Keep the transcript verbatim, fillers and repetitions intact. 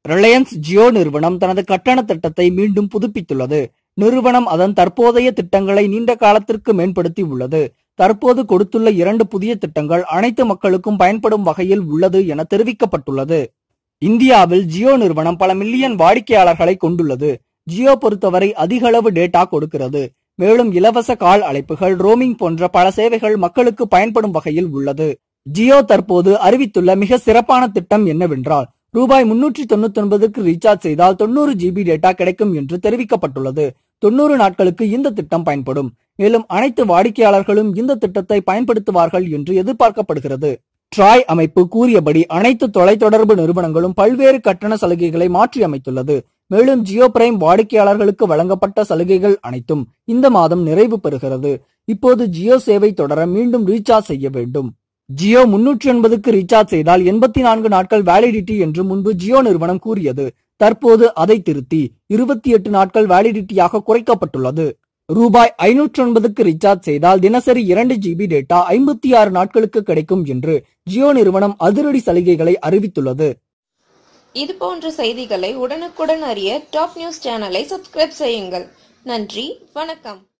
Reliance Jio நிறுவனம் தனது கட்டண திட்டத்தை மீண்டும் புதுப்பித்துள்ளது. நிறுவனம் அதன் தற்போதைய திட்டங்களை நீண்ட காலத்திற்கு மேம்படுத்தி உள்ளது. தற்போது கொடுத்துள்ள இரண்டு புதிய திட்டங்கள் அனைத்து மக்களுக்கும் பயன்படும் வகையில் உள்ளது என தெரிவிக்கப்பட்டுள்ளது. இந்தியாவில் ஜியோ நிறுவனம் பல மில்லியன் வாடிக்கையாளர்களை கொண்டுள்ளது. ஜியோ பொறுத்தவரை அதிக அளவு டேட்டா கொடுக்கிறது. மேலும் இலவச கால் அழைப்புகள், ரோமிங் போன்ற பல சேவைகள் மக்களுக்கு பயன்படும் வகையில் உள்ளது. ஜியோ தற்போது அறிவித்துள்ள மிக சிறப்பான திட்டம் என்னவென்றால், ரூபாய் முன்னூற்றி தொண்ணூத்தி ஒன்பதுக்கு ரீசார்ஜ் செய்தால் தொண்ணூறு ஜிபி டேட்டா கிடைக்கும் என்று தெரிவிக்கப்பட்டுள்ளது. தொண்ணூறு நாட்களுக்கு இந்த திட்டம் பயன்படும். மேலும் அனைத்து வாடிக்கையாளர்களும் இந்த திட்டத்தை பயன்படுத்துவார்கள் என்று எதிர்பார்க்கப்படுகிறது. ட்ராய் அமைப்பு கூறியபடி அனைத்து தொலைத்தொடர்பு நிறுவனங்களும் பல்வேறு கட்டண சலுகைகளை மாற்றி அமைத்துள்ளது. மேலும் ஜியோ பிரைம் வாடிக்கையாளர்களுக்கு வழங்கப்பட்ட சலுகைகள் அனைத்தும் இந்த மாதம் நிறைவு பெறுகிறது. இப்போது ஜியோ சேவை தொடர மீண்டும் ரீசார்ஜ் செய்ய வேண்டும். ஜியோ முன்னூற்றி ஒன்பதுக்கு ரீசார்ஜ் செய்தால் எண்பத்தி நான்கு நாட்கள் வேலிடிட்டி என்று முன்பு ஜியோ நிறுவனம் கூறியது. தற்போது அதை திருத்தி இருபத்தி எட்டு நாட்கள் வேலிடிட்டியாக குறைக்கப்பட்டுள்ளது. ரூபாய் ஐநூற்றி ஒன்பதுக்கு ரீசார்ஜ் செய்தால் தினசரி இரண்டு ஜிபி டேட்டா ஐம்பத்தி ஆறு நாட்களுக்கு கிடைக்கும் என்று ஜியோ நிறுவனம் அதிரடி சலுகைகளை அறிவித்துள்ளது. இது போன்ற செய்திகளை உடனுக்குடன் அறிய டாப் நியூஸ் சேனலை சப்ஸ்கிரைப் செய்யுங்கள். நன்றி, வணக்கம்.